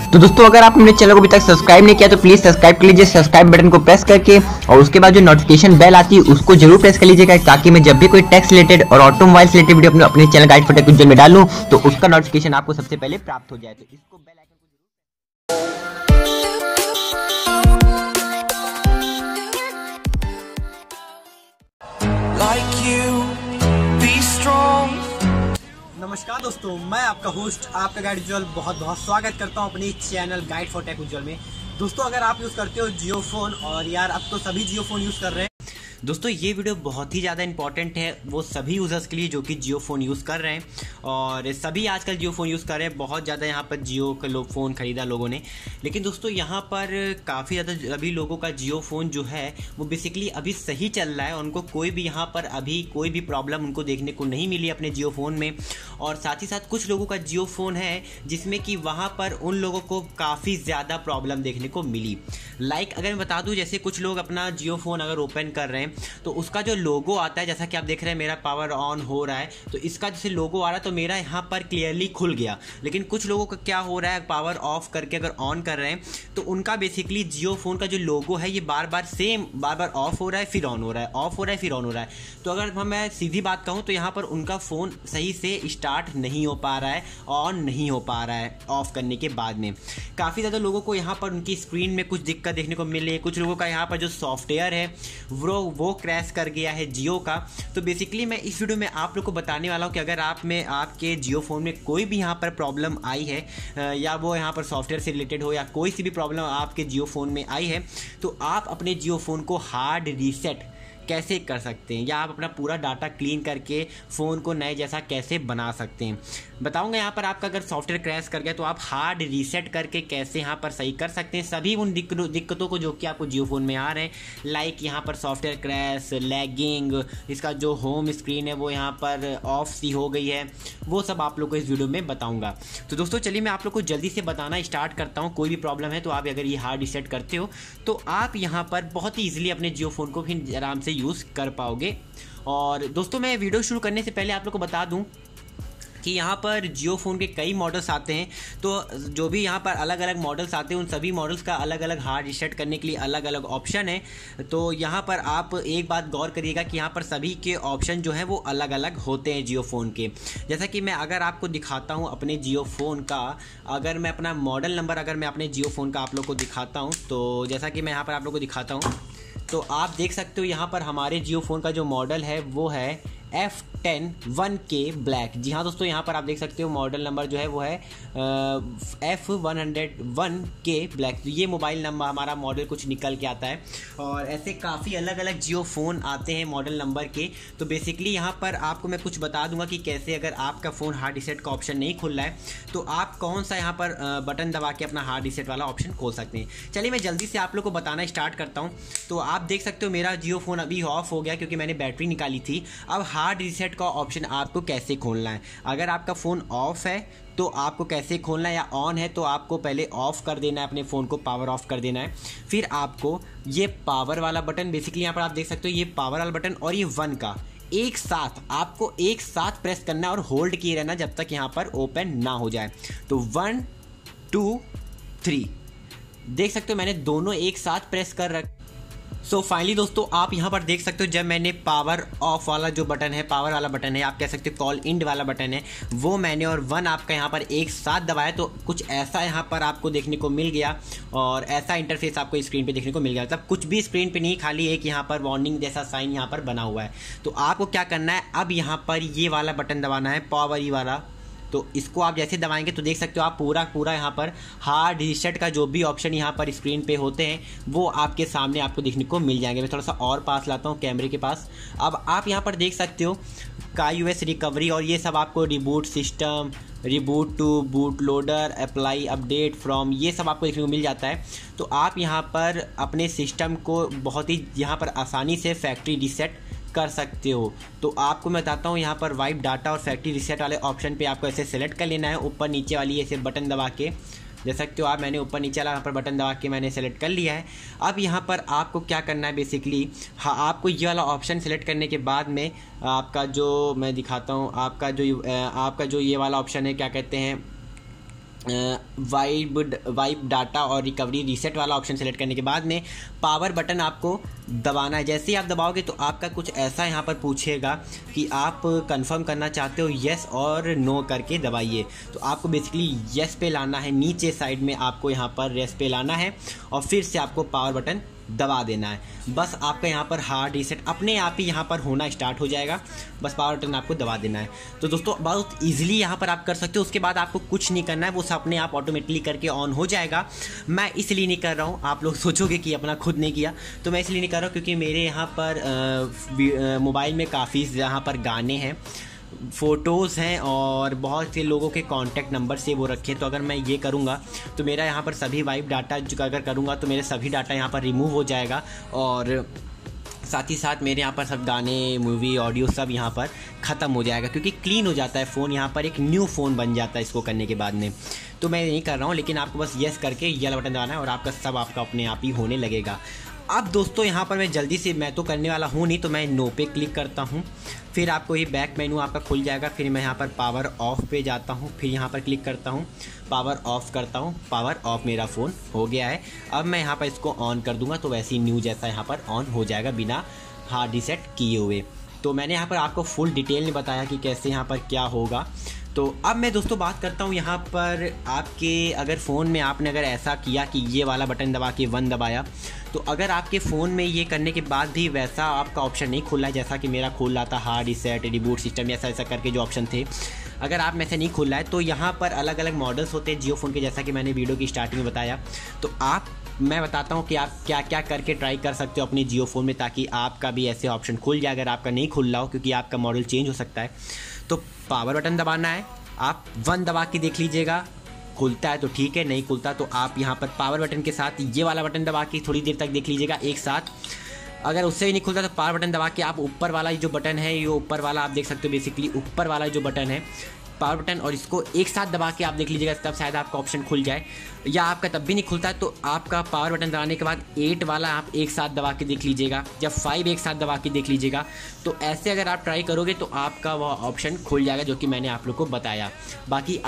तो दोस्तों अगर आप मेरे चैनल को अभी तक सब्सक्राइब नहीं किया तो प्लीज सब्सक्राइब कर लीजिए, सब्सक्राइब बटन को प्रेस करके, और उसके बाद जो नोटिफिकेशन बेल आती है उसको जरूर प्रेस कर लीजिएगा, ताकि मैं जब भी कोई टेक्स्ट रिलेटेड और ऑटोमोबाइल रिलेटेड वीडियो अपने channel guide for tech Ujjwal में डालूं तो उसका नोटिफिकेशन आपको सबसे पहले प्राप्त हो जाए। तो इसको बेल आइकन नमस्कार दोस्तों, मैं आपका होस्ट आपका गाइड उज्ज्वल बहुत बहुत स्वागत करता हूं अपने channel guide for tech Ujjwal में। दोस्तों अगर आप यूज़ करते हो जियो फ़ोन, और यार अब तो सभी जियो फ़ोन यूज़ कर रहे हैं। दोस्तों ये वीडियो बहुत ही ज़्यादा इंपॉर्टेंट है वो सभी यूज़र्स के लिए जो कि जियो फ़ोन यूज़ कर रहे हैं, और सभी आजकल जियो फ़ोन यूज़ कर रहे हैं। बहुत ज़्यादा यहाँ पर जियो का फ़ोन ख़रीदा लोगों ने, लेकिन दोस्तों यहाँ पर काफ़ी ज़्यादा अभी लोगों का जियो फ़ोन जो है वो बेसिकली अभी सही चल रहा है। उनको कोई भी यहाँ पर अभी कोई भी प्रॉब्लम उनको देखने को नहीं मिली अपने जियो फ़ोन में। और साथ ही साथ कुछ लोगों का जियो फ़ोन है जिसमें कि वहाँ पर उन लोगों को काफ़ी ज़्यादा प्रॉब्लम देखने को मिली। अगर मैं बता दूँ, जैसे कुछ लोग अपना जियो फ़ोन अगर ओपन कर रहे हैं तो उसका जो लोगो आता है, जैसा कि आप देख रहे हैं मेरा पावर ऑन हो रहा है, तो इसका जैसे लोगो आ रहा है तो मेरा यहाँ पर क्लियरली खुल गया। लेकिन कुछ लोगों का क्या हो रहा है, पावर ऑफ करके अगर ऑन कर रहे हैं तो उनका बेसिकली जियो फ़ोन का जो लोगो है ये बार बार ऑफ हो रहा है, फिर ऑन हो रहा है, ऑफ हो रहा है, फिर ऑन हो रहा है। तो अगर मैं सीधी बात कहूँ तो यहाँ पर उनका फ़ोन सही से स्टार्ट नहीं हो पा रहा है, ऑन नहीं हो पा रहा है ऑफ करने के बाद में। काफ़ी ज़्यादा लोगों को यहाँ पर उनकी स्क्रीन में कुछ दिक्कत देखने को मिली है। कुछ लोगों का यहाँ पर जो सॉफ्टवेयर है वो क्रैश कर गया है जियो का। तो बेसिकली मैं इस वीडियो में आप लोग को बताने वाला हूँ कि अगर आपके जियो फ़ोन में कोई भी यहाँ पर प्रॉब्लम आई है, या वो यहाँ पर सॉफ्टवेयर से रिलेटेड हो, या कोई सी भी प्रॉब्लम आपके जियो फ़ोन में आई है, तो आप अपने जियो फ़ोन को हार्ड रीसेट कैसे कर सकते हैं, या आप अपना पूरा डाटा क्लीन करके फ़ोन को नए जैसा कैसे बना सकते हैं बताऊंगा। यहाँ पर आपका अगर सॉफ्टवेयर क्रैश कर गया तो आप हार्ड रीसेट करके कैसे यहाँ पर सही कर सकते हैं सभी उन दिक्कतों को जो कि आपको जियो फ़ोन में आ रहे हैं, लाइक यहाँ पर सॉफ्टवेयर क्रैश, लैगिंग, इसका जो होम स्क्रीन है वो यहाँ पर ऑफ सी हो गई है, वो सब आप लोग को इस वीडियो में बताऊँगा। तो दोस्तों चलिए मैं आप लोग को जल्दी से बताना स्टार्ट करता हूँ। कोई भी प्रॉब्लम है तो आप अगर ये हार्ड रीसेट करते हो तो आप यहाँ पर बहुत ही ईजिली अपने जियो फ़ोन को फिर आराम से यूज़ कर पाओगे। और दोस्तों मैं वीडियो शुरू करने से पहले आप लोग को बता दूं कि यहाँ पर जियो फ़ोन के कई मॉडल्स आते हैं। तो जो भी यहाँ पर अलग अलग मॉडल्स आते हैं उन सभी मॉडल्स का अलग अलग हार्ड रीसेट करने के लिए अलग अलग ऑप्शन है। तो यहाँ पर आप एक बात गौर करिएगा कि यहाँ पर सभी के ऑप्शन जो हैं वो अलग अलग होते हैं जियो फ़ोन के। जैसा कि मैं अगर आपको दिखाता हूँ अपने जियो फ़ोन का, अगर मैं अपना मॉडल नंबर अगर मैं अपने जियो फ़ोन का आप लोग को दिखाता हूँ, तो जैसा कि मैं यहाँ पर आप लोग को दिखाता हूँ तो आप देख सकते हो यहाँ पर हमारे जियो फ़ोन का जो मॉडल है वो है F10 1K ब्लैक। जी हाँ दोस्तों, यहाँ पर आप देख सकते हो मॉडल नंबर जो है वो है F101K ब्लैक। तो ये मोबाइल नंबर हमारा मॉडल कुछ निकल के आता है, और ऐसे काफ़ी अलग अलग जियो फ़ोन आते हैं मॉडल नंबर के। तो बेसिकली यहाँ पर आपको मैं कुछ बता दूंगा कि कैसे अगर आपका फ़ोन हार्ड रीसेट का ऑप्शन नहीं खुल रहा है तो आप कौन सा यहाँ पर बटन दबा के अपना हार्ड रीसेट वाला ऑप्शन खोल सकते हैं। चलिए मैं जल्दी से आप लोग को बताना स्टार्ट करता हूँ। तो आप देख सकते हो मेरा जियो फ़ोन अभी ऑफ हो गया क्योंकि मैंने बैटरी निकाली थी। अब हार्ड रीसेट का ऑप्शन आपको कैसे खोलना है, अगर आपका फ़ोन ऑफ है तो आपको कैसे खोलना है, या ऑन है तो आपको पहले ऑफ कर देना है, अपने फ़ोन को पावर ऑफ कर देना है। फिर आपको ये पावर वाला बटन, बेसिकली यहाँ पर आप देख सकते हो ये पावर वाला बटन और ये 1 का एक साथ आपको एक साथ प्रेस करना है और होल्ड किए रहना जब तक यहाँ पर ओपन ना हो जाए। तो 1 2 3 देख सकते हो मैंने दोनों एक साथ प्रेस कर रख। सो फाइनली दोस्तों आप यहाँ पर देख सकते हो जब मैंने पावर ऑफ वाला जो बटन है, पावर वाला बटन है, आप कह सकते हो कॉल इंड वाला बटन है, वो मैंने और 1 आपका यहाँ पर एक साथ दबाया तो कुछ ऐसा यहाँ पर आपको देखने को मिल गया, और ऐसा इंटरफेस आपको स्क्रीन पे देखने को मिल गया। मतलब कुछ भी स्क्रीन पे नहीं, खाली एक यहाँ पर वार्निंग जैसा साइन यहाँ पर बना हुआ है। तो आपको क्या करना है, अब यहाँ पर ये वाला बटन दबाना है, पावर ई वाला। तो इसको आप जैसे दबाएंगे तो देख सकते हो आप पूरा यहाँ पर हार्ड रीसेट का जो भी ऑप्शन यहाँ पर स्क्रीन पे होते हैं वो आपके सामने आपको देखने को मिल जाएंगे। मैं थोड़ा सा और पास लाता हूँ कैमरे के पास। अब आप यहाँ पर देख सकते हो KaiOS रिकवरी और ये सब आपको reboot system, reboot to boot loader, apply update from, ये सब आपको देखने को मिल जाता है। तो आप यहाँ पर अपने सिस्टम को बहुत ही यहाँ पर आसानी से फैक्ट्री रीसेट कर सकते हो। तो आपको मैं बताता हूँ, यहाँ पर वाइप डाटा और फैक्ट्री रीसेट वाले ऑप्शन पे आपको ऐसे सेलेक्ट कर लेना है, ऊपर नीचे वाली ऐसे बटन दबा के। देख सकते हो आप, मैंने ऊपर नीचे वाला यहाँ पर बटन दबा के मैंने सेलेक्ट कर लिया है। अब यहाँ पर आपको क्या करना है बेसिकली, हाँ आपको ये वाला ऑप्शन सेलेक्ट करने के बाद में आपका जो मैं दिखाता हूँ, आपका जो ये वाला ऑप्शन है, क्या कहते हैं, वाइप डाटा और रिकवरी रीसेट वाला ऑप्शन सेलेक्ट करने के बाद में पावर बटन आपको दबाना है। जैसे ही आप दबाओगे तो आपका कुछ ऐसा यहाँ पर पूछेगा कि आप कंफर्म करना चाहते हो, येस और नो करके दबाइए। तो आपको बेसिकली येस पे लाना है, नीचे साइड में आपको यहाँ पर येस पे लाना है और फिर से आपको पावर बटन दबा देना है। बस आपका यहाँ पर हार्ड रीसेट अपने आप ही यहाँ पर होना स्टार्ट हो जाएगा, बस पावर बटन आपको दबा देना है। तो दोस्तों बहुत इजीली यहाँ पर आप कर सकते हो। उसके बाद आपको कुछ नहीं करना है, वो सब अपने आप ऑटोमेटिकली करके ऑन हो जाएगा। मैं इसलिए नहीं कर रहा हूँ, आप लोग सोचोगे कि अपना खुद नहीं किया, तो मैं इसलिए नहीं कर रहा हूँ क्योंकि मेरे यहाँ पर मोबाइल में काफ़ी यहाँ पर गाने हैं, फ़ोटोज़ हैं और बहुत से लोगों के कॉन्टैक्ट नंबर से वो रखे हैं। तो अगर मैं ये करूँगा तो मेरा यहाँ पर सभी वाइप डाटा जो अगर करूँगा तो मेरे सभी डाटा यहाँ पर रिमूव हो जाएगा और साथ ही साथ मेरे यहाँ पर सब गाने, मूवी, ऑडियो सब यहाँ पर ख़त्म हो जाएगा क्योंकि क्लीन हो जाता है फ़ोन, यहाँ पर एक न्यू फ़ोन बन जाता है इसको करने के बाद में। तो मैं नहीं कर रहा हूँ, लेकिन आपको बस येस करके ये वाला बटन दबाना है और आपका सब आपका अपने आप ही होने लगेगा। अब दोस्तों यहाँ पर मैं जल्दी से, मैं तो करने वाला हूँ नहीं, तो मैं नो पे क्लिक करता हूँ। फिर आपको ये बैक मेनू आपका खुल जाएगा। फिर मैं यहाँ पर पावर ऑफ पे जाता हूँ, फिर यहाँ पर क्लिक करता हूँ, पावर ऑफ करता हूँ, पावर ऑफ मेरा फ़ोन हो गया है। अब मैं यहाँ पर इसको ऑन कर दूँगा तो वैसे ही न्यू जैसा यहाँ पर ऑन हो जाएगा बिना हार्ड रीसेट किए हुए। तो मैंने यहाँ पर आपको फुल डिटेल में बताया कि कैसे यहाँ पर क्या होगा। तो अब मैं दोस्तों बात करता हूँ यहाँ पर आपके अगर फ़ोन में आपने अगर ऐसा किया कि ये वाला बटन दबा के 1 दबाया, तो अगर आपके फ़ोन में ये करने के बाद भी वैसा आपका ऑप्शन नहीं खुला है जैसा कि मेरा खुल रहा था, हार्ड रीसेट, रिबूट सिस्टम, ऐसा ऐसा करके जो ऑप्शन थे, अगर आप में से नहीं खुल रहा है तो यहाँ पर अलग अलग मॉडल्स होते हैं जियो फ़ोन के, जैसा कि मैंने वीडियो की स्टार्टिंग में बताया। तो मैं बताता हूँ कि आप क्या क्या करके ट्राई कर सकते हो अपने जियो फ़ोन में ताकि आपका भी ऐसे ऑप्शन खुल जाए अगर आपका नहीं खुल रहा हो, क्योंकि आपका मॉडल चेंज हो सकता है। तो पावर बटन दबाना है, आप 1 दबा के देख लीजिएगा, खुलता है तो ठीक है, नहीं खुलता तो आप यहाँ पर पावर बटन के साथ ये वाला बटन दबा के थोड़ी देर तक देख लीजिएगा एक साथ। अगर उससे भी नहीं खुलता तो पावर बटन दबा के आप ऊपर वाला जो बटन है, ये ऊपर वाला आप देख सकते हो, बेसिकली ऊपर वाला जो बटन है पावर बटन, और इसको एक साथ दबा के आप देख लीजिएगा, तब शायद आपका ऑप्शन खुल जाए। या आपका तब भी नहीं खुलता है तो आपका पावर बटन दबाने के बाद 8 वाला आप एक साथ दबा के देख लीजिएगा, जब 5 एक साथ दबा के देख लीजिएगा। तो ऐसे अगर आप ट्राई करोगे तो आपका वह ऑप्शन खुल जाएगा जो कि मैंने आप लोग को बताया। बाकी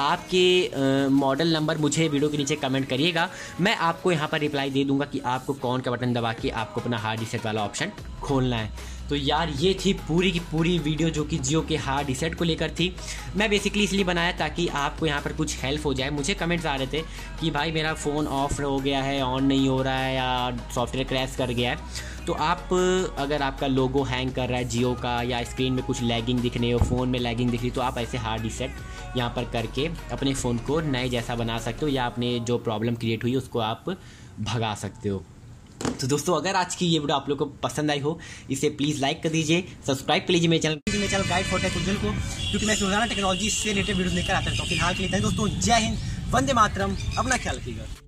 आपके मॉडल नंबर मुझे वीडियो के नीचे कमेंट करिएगा, मैं आपको यहाँ पर रिप्लाई दे दूँगा कि आपको कौन का बटन दबा के आपको अपना हार्ड रीसेट वाला ऑप्शन खोलना है। तो यार ये थी पूरी की पूरी वीडियो जो कि जियो के हार्ड रीसेट को लेकर थी। मैं बेसिकली इसलिए बनाया ताकि आपको यहाँ पर कुछ हेल्प हो जाए। मुझे कमेंट्स आ रहे थे कि भाई मेरा फ़ोन ऑफ हो गया है, ऑन नहीं हो रहा है या सॉफ्टवेयर क्रैश कर गया है। तो आप अगर आपका लोगो हैंग कर रहा है जियो का या स्क्रीन में कुछ लैगिंग दिख रही हो, फ़ोन में लैगिंग दिख रही, तो आप ऐसे हार्ड रीसेट यहाँ पर करके अपने फ़ोन को नए जैसा बना सकते हो या अपने जो प्रॉब्लम क्रिएट हुई उसको आप भगा सकते हो। तो दोस्तों अगर आज की ये वीडियो आप लोग को पसंद आई हो, इसे प्लीज़ लाइक कर दीजिए, सब्सक्राइब कर लीजिए मेरे channel guide for tech Ujjwal को, क्योंकि मैं रोजाना टेक्नोलॉजी से रिलेटेड वीडियो लेकर आता हूँ। तो फिलहाल के लिए दोस्तों जय हिंद, वंदे मातरम, अपना ख्याल रखिएगा।